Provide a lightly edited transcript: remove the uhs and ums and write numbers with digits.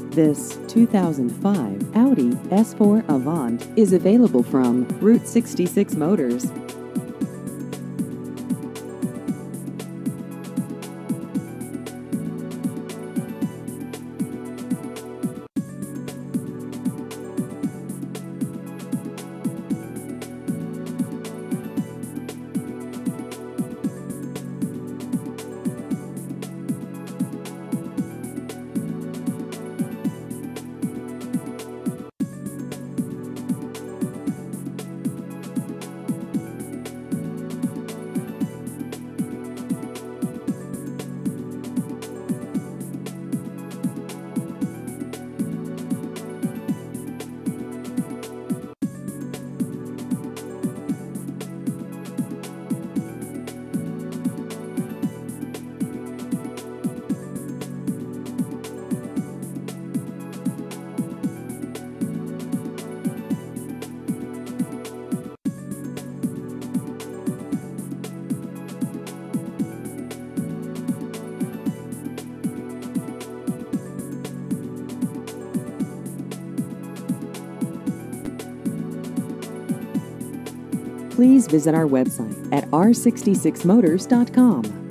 This 2005 Audi S4 Avant is available from Route 66 Motors. Please visit our website at r66motors.com.